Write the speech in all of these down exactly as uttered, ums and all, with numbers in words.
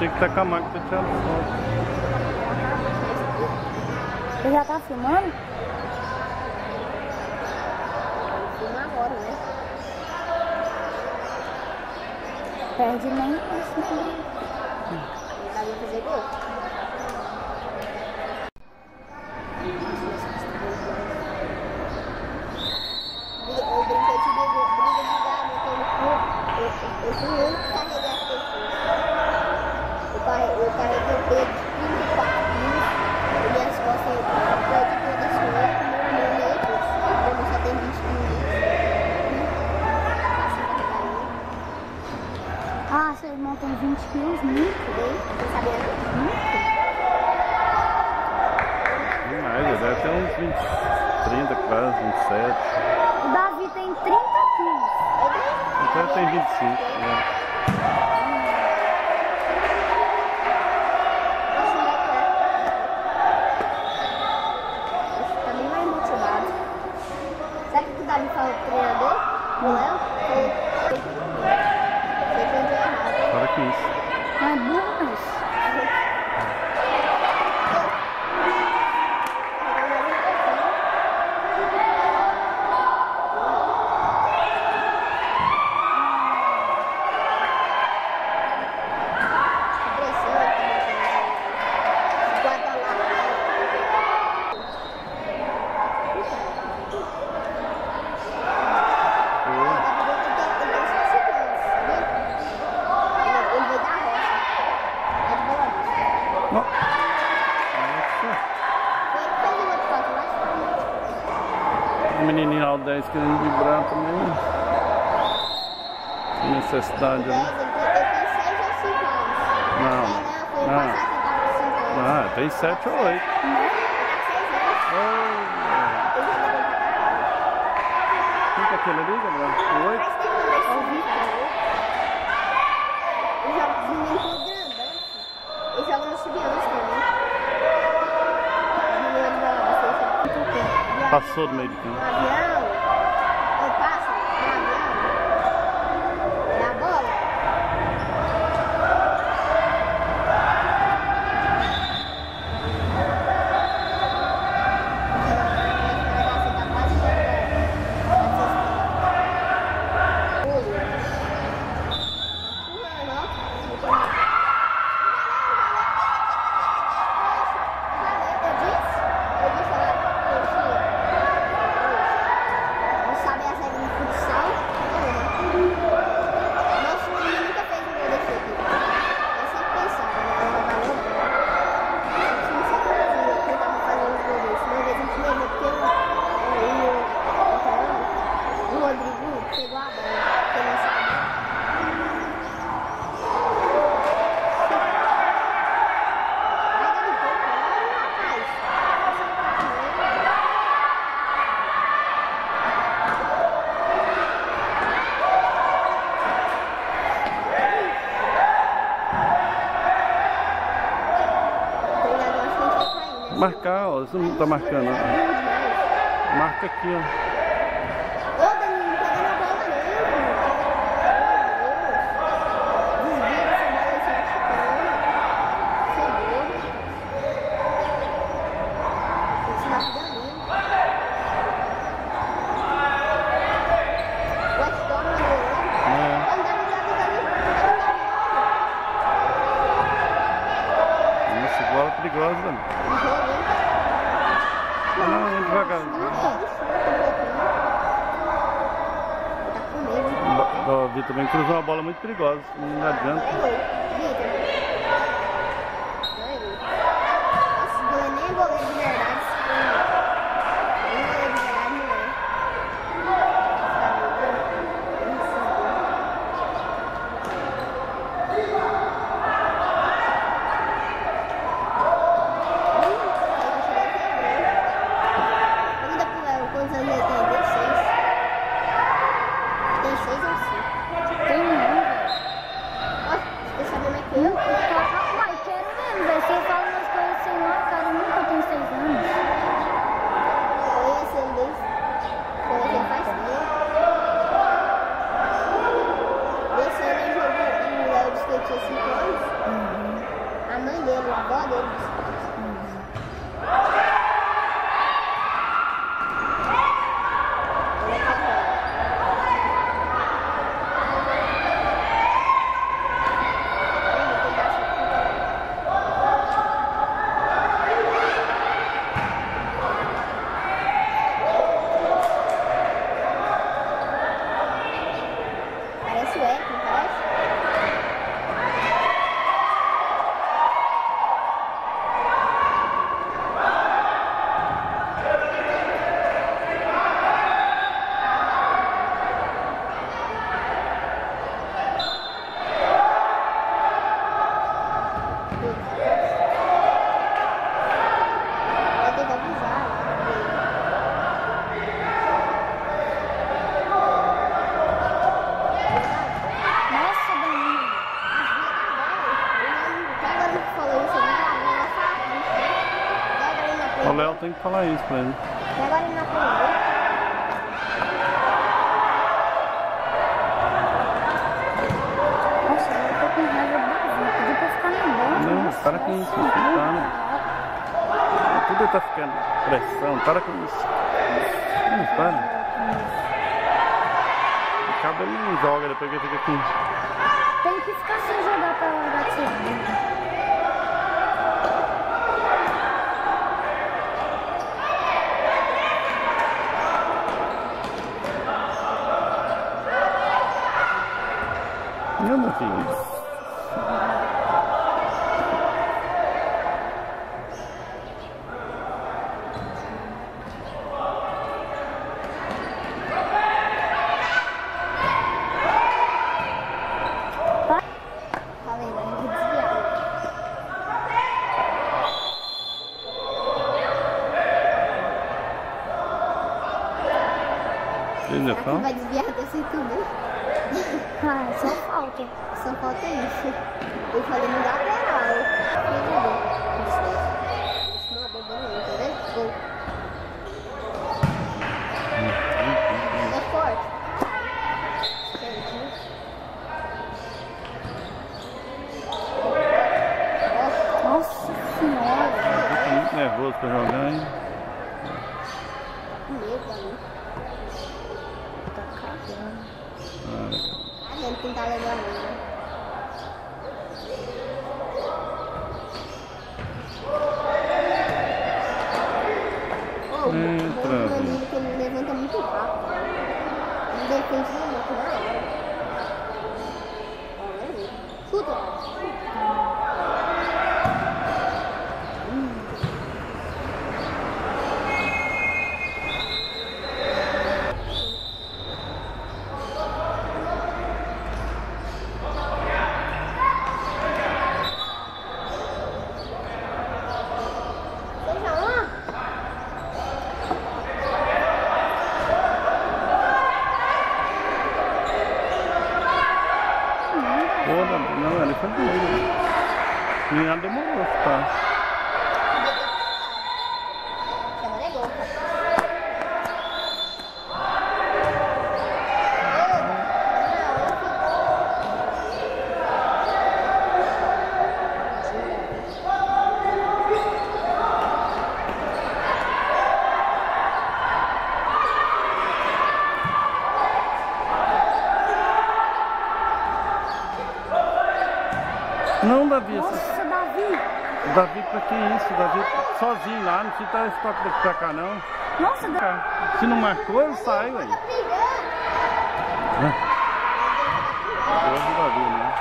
Tinha que estar com a máquina pra tirar foto. Você já tá filmando? Filma agora, né? Perde nem isso. Não dá pra fazer gol. Eu brinquei de briga de gado, eu tô no cu. Eu fui o único que carreguei as pessoas. Eu carreguei o peso de trinta e quatro mil. E minhas costas, eu perdi todas as coisas. Com meu irmão neles. Como só tem vinte quilos. Ah, seu irmão tem vinte quilos, muito. Não sabia não? Demais, já deve ter uns vinte, trinta quase, vinte e sete. O Davi tem trinta quilos. Então ele tem vinte e cinco. Né? Esse também vai motivado. Sabe o que o Davi falou pro treinador? O Léo? Foi quando eu errado. Para que isso. Não é burro isso. O menininho ao dez querendo vibrar também. Sem necessidade ali. Não. Não. Ah, tem sete ou oito. Quem que é aquele ali, Gabriel? O oito? Eu jogo no sub-onze também. Passou do meio de campo. No avião, eu passo no avião, é a bola. Marcar, ó, você não tá marcando. Ó. Marca aqui, ó. Ô, Danilo, não pega na bola não. Desvia essa bola, você vai chutando. Você é bobo. Esse marca o Danilo. Pode tomar, Danilo. É. Ô, Danilo, Danilo, Danilo. Nossa, bola perigosa, Danilo. Não, vamos devagar. O Vitor também cruzou uma bola muito perigosa, não adianta. Esse goleiro nem é goleiro de verdade. Nem goleiro de verdade não é. Quantos anos ele tem? Tem seis. Tem seis ou cinco? Tem um, velho. Ó, você sabe mais que eu? mãe dele, a avó dele. Parece o Eco, não parece? Vai ter que avisar. Nossa, Danilo. Agora que falou isso, eu não O Léo tem que falar isso pra ele. E agora ele não aprendeu. Nossa, eu tô com raiva do Davi. Pediu pra ficar no banco. Não, Nossa, para com isso, nossa, tá, não. né? Tudo tá ficando pressão, para com isso. Não, para. Acaba ele não joga, depois que fica aqui. Tem que ficar sem jogar pra largar de ser burro. Não, meu filho. Tá vendo? A gente desviar. Ele já Será que tá? vai desviar desse tudo? Ah, só falta. Só falta isso. Eu falei no lateral. Isso não é bobo não, tá vendo? Gol. É forte. Nossa senhora. Fica muito nervoso pra jogar, hein? Medo ali. Tá cagando. Ah, Ah, ele tentar levar mesmo. Oh, o Entra, bom do gente. Danilo é que ele levanta muito rápido. Ele defende muito na hora. Olha aí. Chuta. Seja uma. Toda, não, ele foi doido. Minha demorou, tá? Agora é gol. Não, Davi, esse- Nossa, Davi. Davi pra que isso? Davi sozinho lá, não precisa dar estoque daqui pra cá não. Nossa, Davi. Se não marcou, ele sai, velho. Tá brigando. Gol do Davi, né?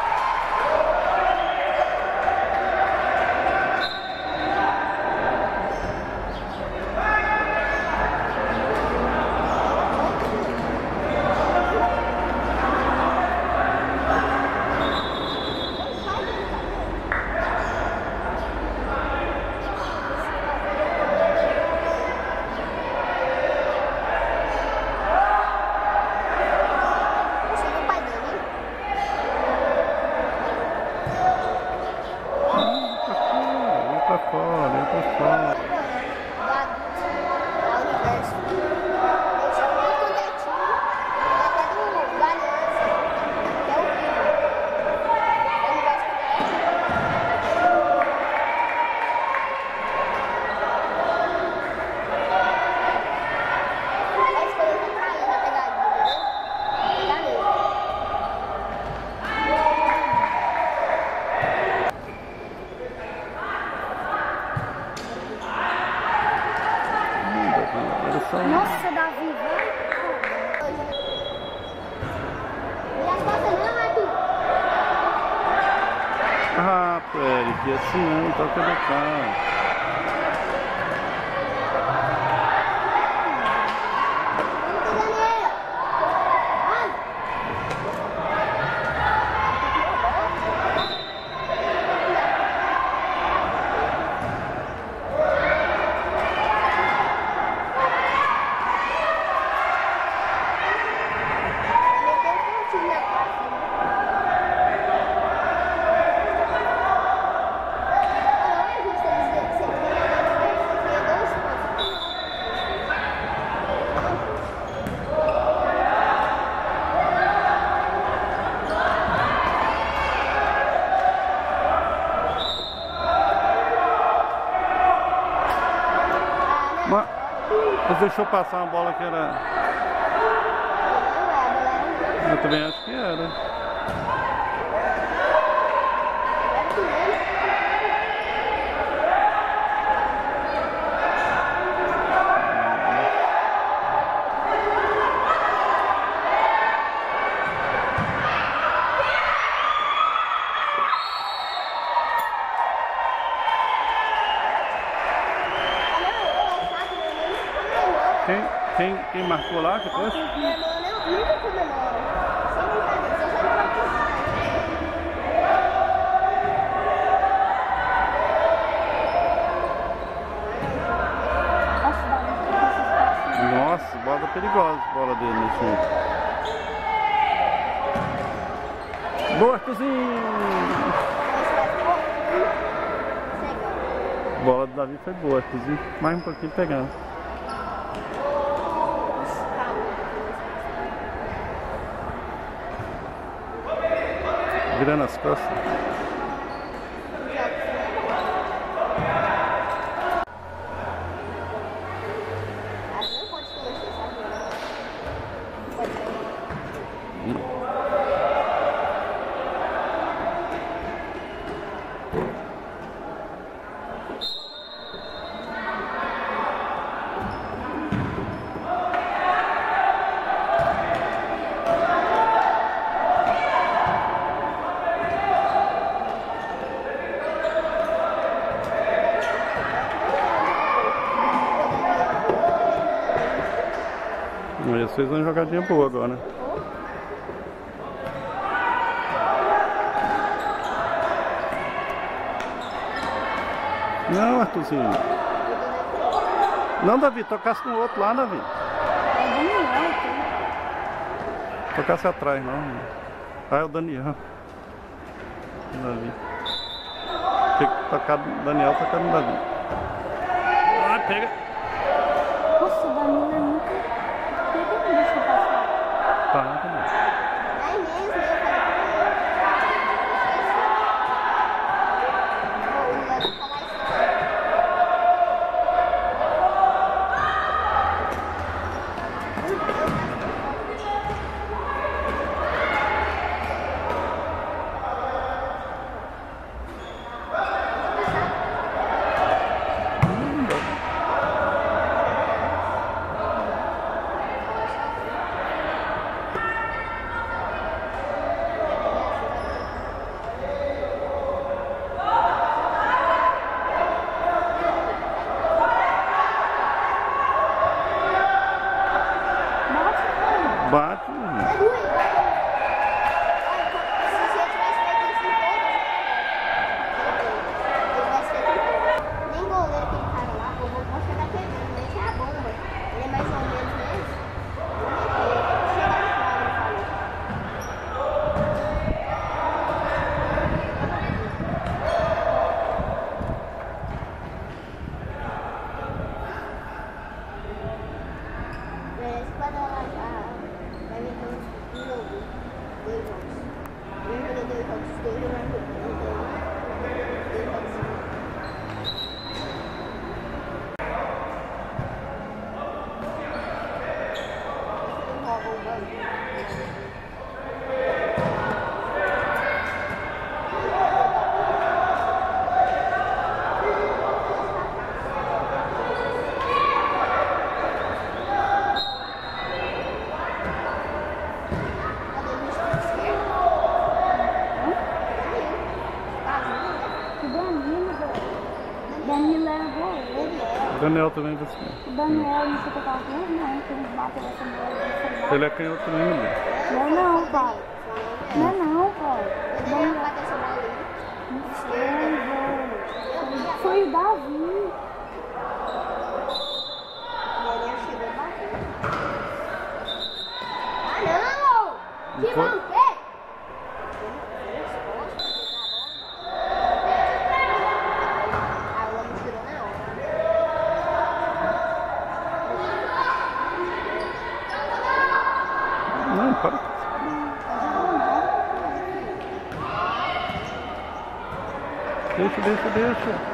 Chega o pai dele, hein? Vai pra fora, vai pra fora. Da, da Universo. Eu chamo muito o Netinho. Até do, do Aliança. Que é o filho. O Universo são... Nossa, Davi, vai. E as costas não, Arthur? Ah, Eric, assim não, toca do carro. Mas, mas deixou passar uma bola que era... Eu também acho que era. Quem, quem, quem marcou lá que trouxe? Meu irmão não, nunca comemora. Sem brincadeira, só sabe participar. Nossa, Davi, que esses passos. Nossa, bola perigosa, bola dele nesse momento. Boa, Arthurzinho! Bola do Davi foi boa, Arthurzinho. Mais um pouquinho pegando. Virando as costas. Não pode ter esse Não pode ter. Eles fez uma jogadinha boa agora. Não, Arthurzinho. Não, Davi, tocasse no outro lá, Davi. É Daniel, então. Tocasse atrás, não. Ah, é o Daniel. Davi. Tem que tocar no Daniel, tocar no Davi. Ah, pega. Nossa, o Danilo é muito... Por que não deixa eu passar? Tá, tá bom. Vai mesmo, eu falei pra ele. Vou falar isso. Danilo era goleiro. Daniel também vai ser. O Daniel não sei tocar o não, que eles batem essa bola. Ele é canhoto também, né? Não é não, pai. Não é não, pai. Ele ia bater essa bola ali. Não sei, velho. Foi o Davi. Ele chegou a bater. Ah, não! Que Foi? manter! Não, para. Deixa, deixa, deixa.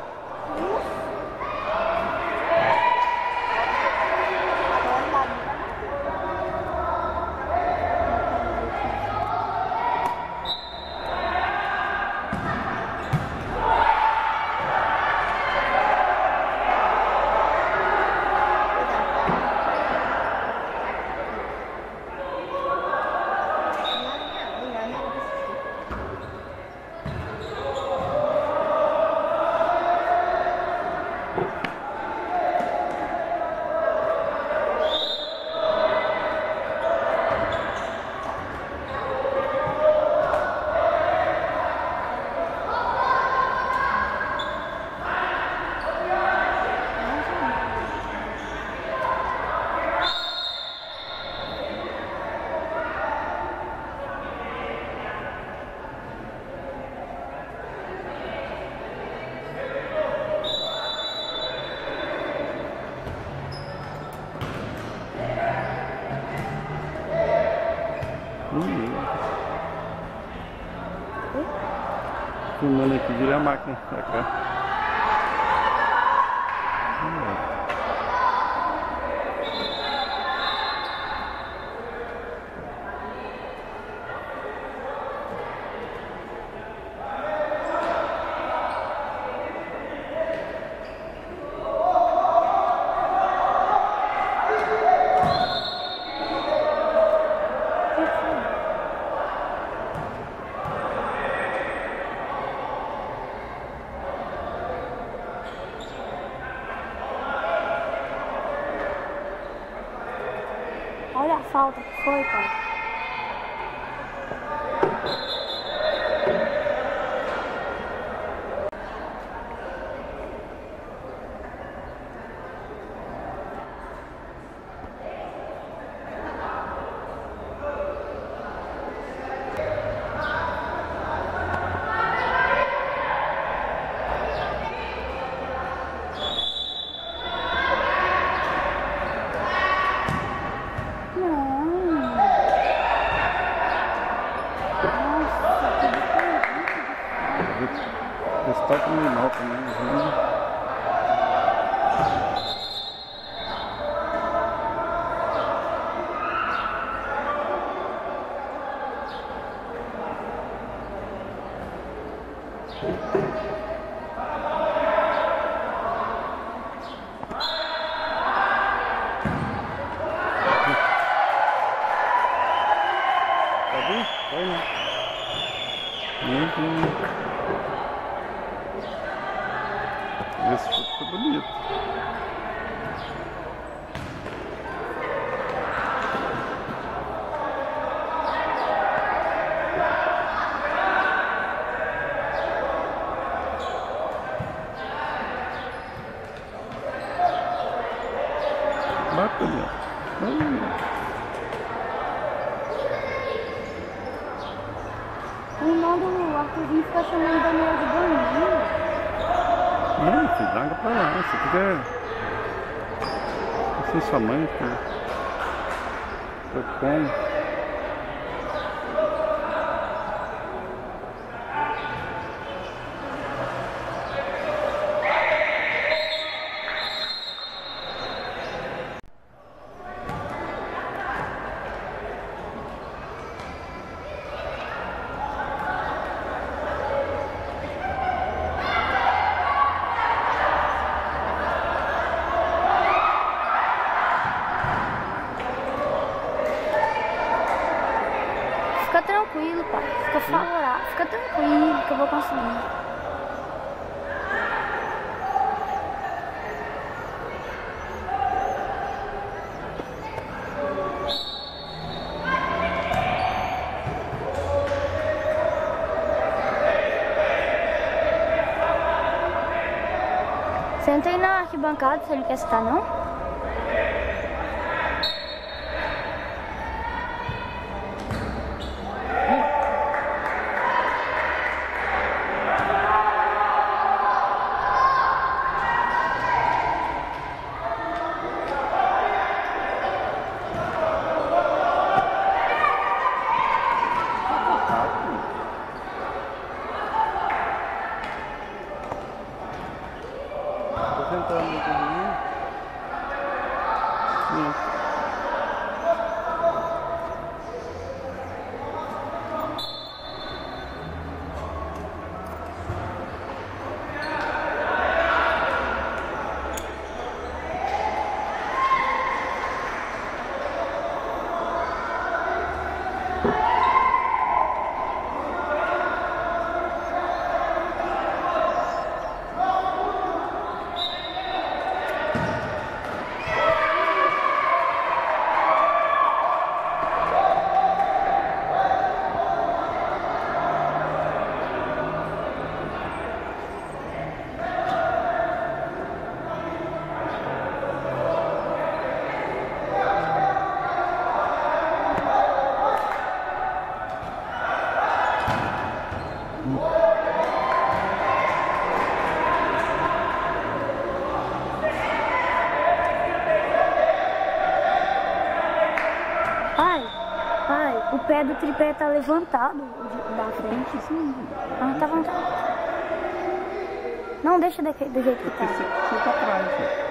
Filmando aqui, vira a máquina pra cá. Olha a falta que foi, pai. Esse toque no mal também, né? Tá bem? Vai, né? Muito. Esse chute foi bonito. Bate, Daniel. O irmão do Arthurzinho fica chamando o Daniel de Danilo. Não, filho, larga pra lá. Você fica assim, sua mãe, filho. Você come. Fica tranquilo, pai. Fica favorável. Fica tranquilo que eu vou conseguir. Senta aí na arquibancada se ele quer sentar, não? Tô sentando aqui. Isso. Pai, pai, o pé do tripé tá levantado, o de- da frente. Sim. Ah, tá levantado. Não, deixa daqui- do jeito que Porque tá. você, você tá atrás, ó.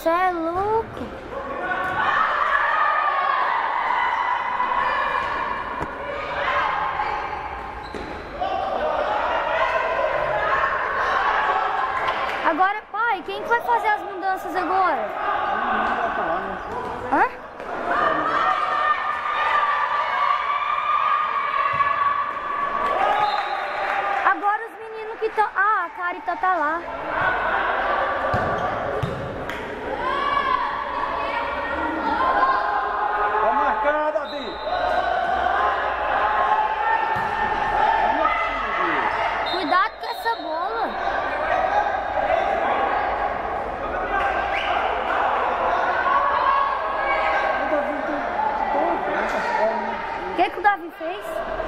Você é louco. Agora, pai, quem que vai fazer as mudanças agora? Hã? Agora os meninos que estão... Ah, a Carita tá lá. Tá marcado, Davi. Cuidado com essa bola. O que que o Davi fez?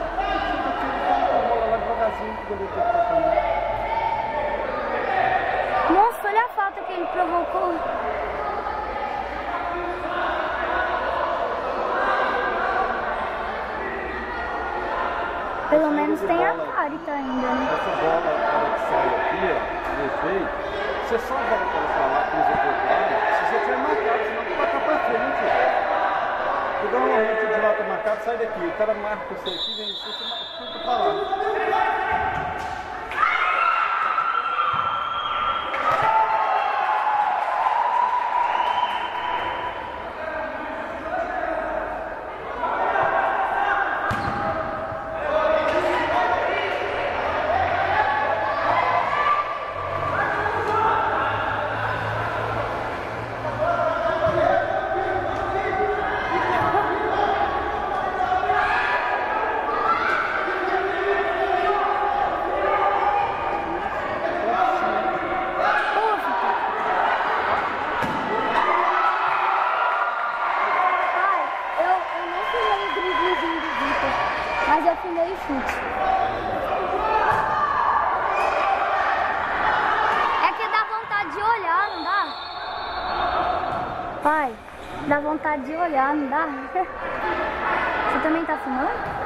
Nossa, olha a falta que ele provocou. Pelo menos tem a Carita ainda, né? Essa bola, ela que sai aqui, ó, de efeito, você só volta ela pra lá, cruza pro outro lado, se você tiver marcado, senão tu vai ficar pra frente. Tu dá uma rede de lá, tá marcado, sai daqui. O cara marca você aqui, vem você, você fica pra lá. Mas eu filmei o chute. É que dá vontade de olhar, não dá? Pai, dá vontade de olhar, não dá? Você também tá filmando?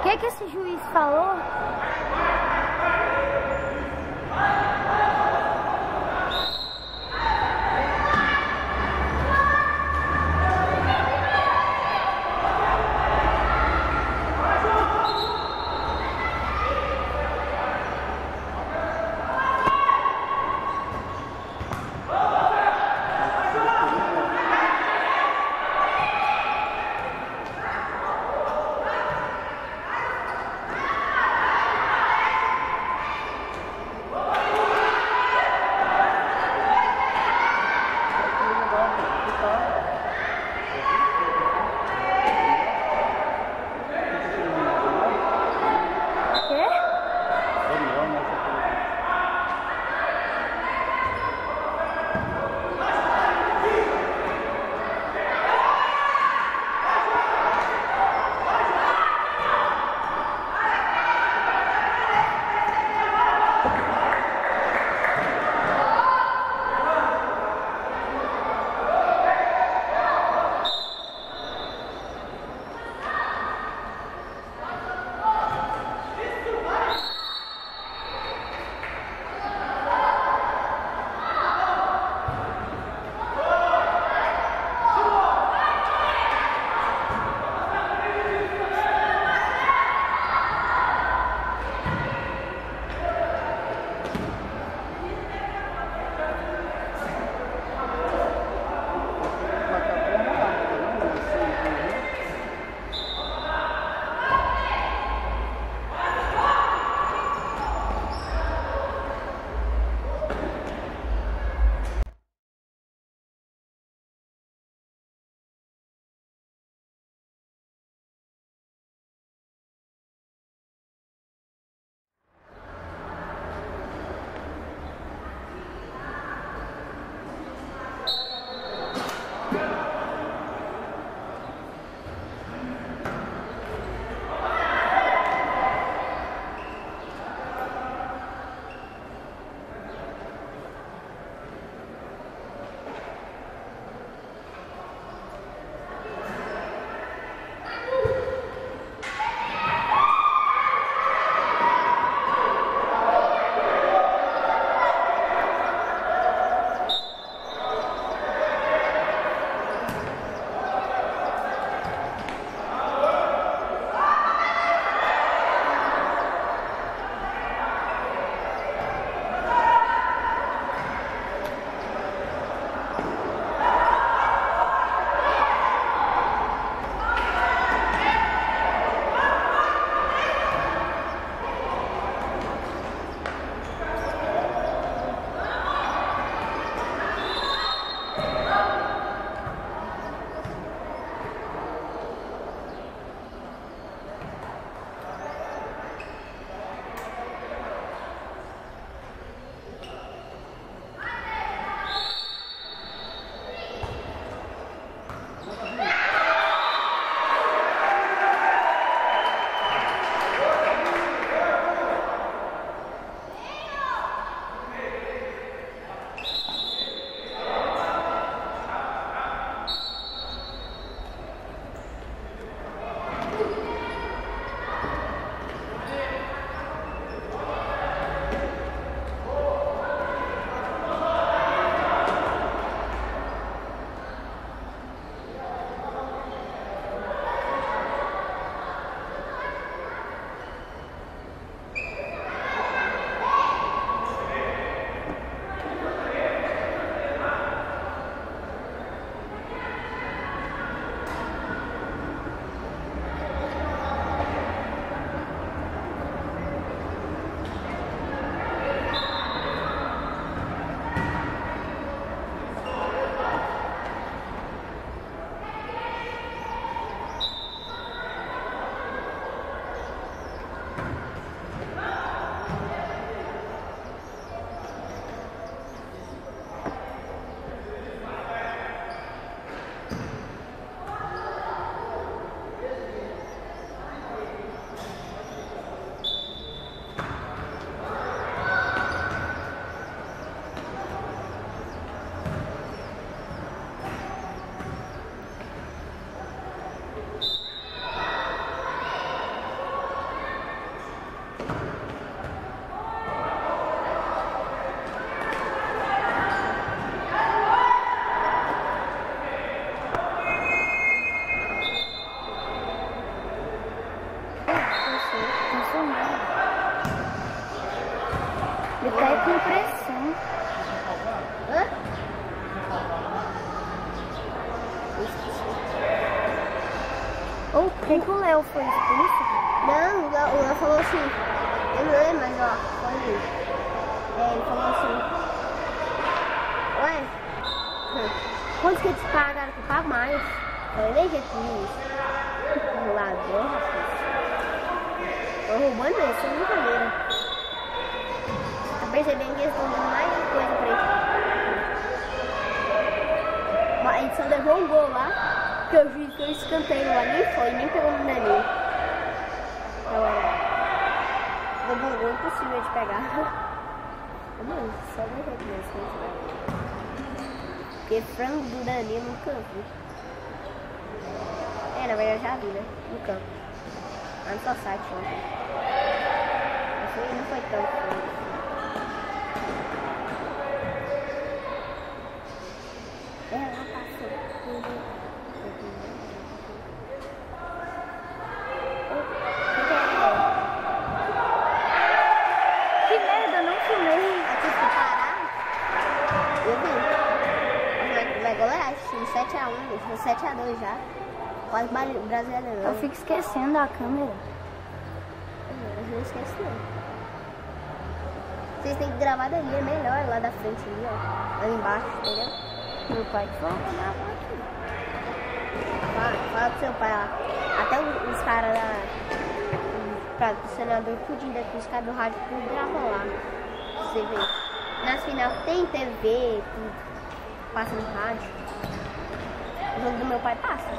que que esse juiz falou? que, que o Léo foi expulso? Não, o Léo, o Léo falou assim, eu não lembro, mas ó, foi ele. É, ele falou assim, ué, quantos que eles pagaram que eu pago mais? Eu falei, nem jeito isso. Ladrão, rapaz. Tô roubando isso, sem brincadeira. Tá percebendo que eles estão dando mais coisa pra ele. Mas ele só levou um gol lá, que o juiz foi escanteio lá, nem foi, nem pegou no Danilo. Então, é, levou um gol impossível de pegar. Mano, só de jeito mesmo. Porque frango do Danilo nunca vi. É, na verdade já vi, né? No campo. Lá no seu site ontem. Não foi, não foi tão frango. Ela passou tudo. Que merda, eu não filmei. Aqui foi parar. Eu vi. Vai, vai golear esse time sete a um, sete a dois já. Quase brasileiro. Eu fico esquecendo da câmera. Eu não esqueço não. Vocês têm que gravar dali, é melhor lá da frente ali, ó. Lá embaixo, entendeu? Meu pai que falou pra gravar aqui. Fala, fala pro seu pai lá. Até os, os caras lá, pra, o senador tudinho daqui, os caras do rádio tudo gravam lá. Você vê. Nas final tem T V, tudo. Passa no rádio. O jogo do meu pai passa.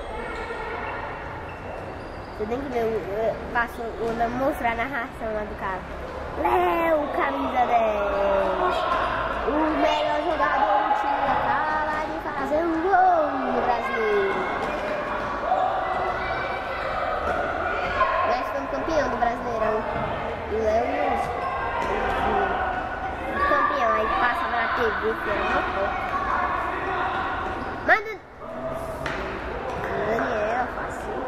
Você tem que ver, eu, passo, eu mostrar a narração lá do cara. Léo, camisa dez. O melhor jogador do time acaba de fazer um gol no Brasil. Nós fomos campeão do Brasileirão. E o Léo e os, os, os campeão. Aí passa na T V, que era uma foto. Manda. Daniel, facinho.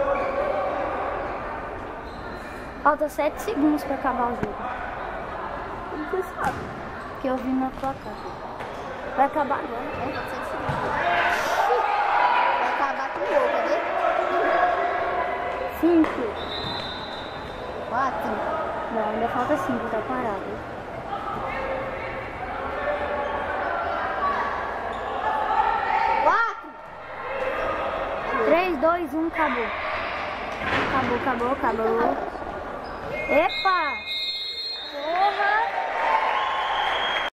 Falta sete segundos pra acabar o jogo. Como você sabe? Que eu vi na placar. Vai acabar agora. É, pode ser segundo. Vai acabar com o gol, cadê? Cinco. Quatro. Não, ainda falta cinco, tá parado. Quatro. Três, dois, um, acabou. Acabou, acabou, acabou. Epa!